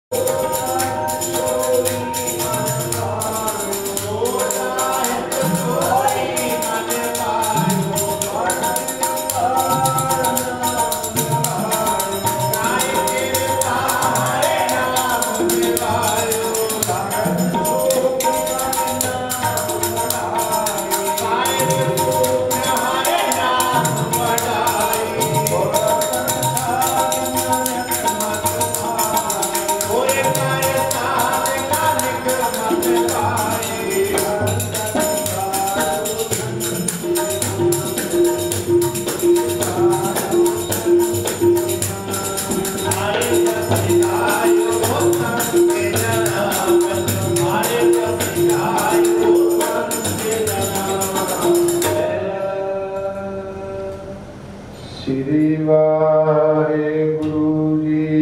ਸ੍ਰੀ ਵਾਹਿਗੁਰੂ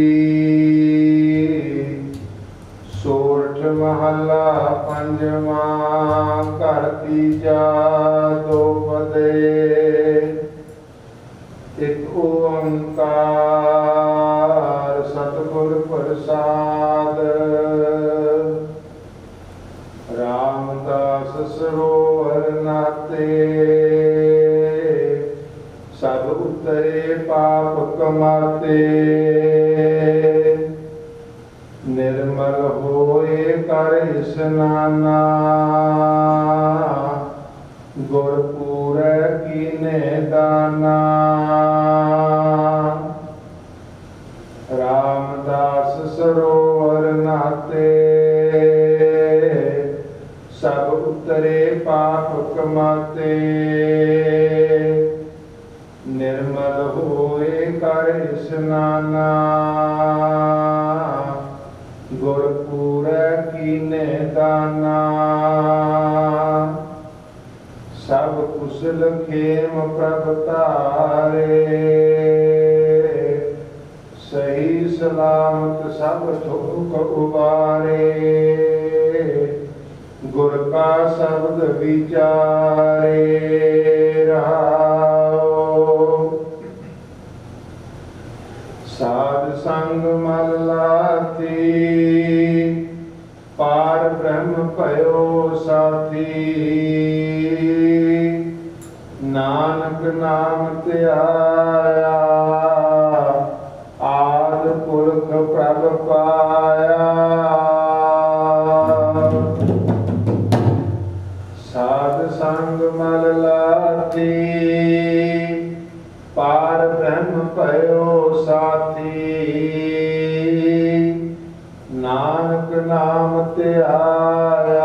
ਜੀ। ਸੋਰਠ ਮਹੱਲਾ ਪੰਜਵਾਂ। ਘਰ ਤੀਜਾ ਦੋਪਦੇ। ਇੱਕ ਓੰਕਾਰ ਸਤਿਗੁਰ ਪ੍ਰਸਾਦ। ਰਾਮਦਾਸ ਸਰੋਵਰ ਨਾਤੇ। ਸਭ ਉਤਰੇ ਪਾਪ ਕਮਾਤੇ। ਨਿਰਮਲ ਹੋਏ ਕਰ ਇਸਨਾਨਾ। ਗੁਰ ਪੂਰੈ ਕੀਨੇ ਦਾਨਾ। ਰਾਮਦਾਸ ਸਰੋਵਰ ਨਾਤੇ। ਸਭ ਉਤਰੇ ਪਾਪ ਕਮਾਤੇ। ਨਿਰਮਲ ਹੋਏ ਕਰ ਇਸਨਾਨਾ। ਗੁਰ ਪੂਰੈ ਕੀਨੇ ਦਾਨਾ। ਸਭ ਕੁਸਲ ਖੇਮ ਪ੍ਰਭ ਧਾਰੇ। ਸਹੀ ਸਲਾਮਤ ਸਭ ਠੋਕ ਉਬਾਰੇ। ਗੁਰ ਕਾ ਸ਼ਬਦ ਵਿਚਾਰੇ। ਰਹਾਉ। ਸਾਧ ਸੰਗ ਮਲ ਲਾਤੀ। ਪਾਰ ਬ੍ਰਹਮ ਭਇਓ ਸਾਥੀ। ਨਾਨਕ ਨਾਮ ਧਿਆਇਆ। ਆਦਿ ਪੁਰਖ ਪ੍ਰਭ ਪਾਇਆ। ਸਾਧ ਸੰਗ ਮਲ ਲਾਤੀ। ਪਾਰ ਬ੍ਰਹਮ ਭਇਓ ਸਾਥੀ। ਨਾਨਕ ਨਾਮ ਧਿਆਇਆ।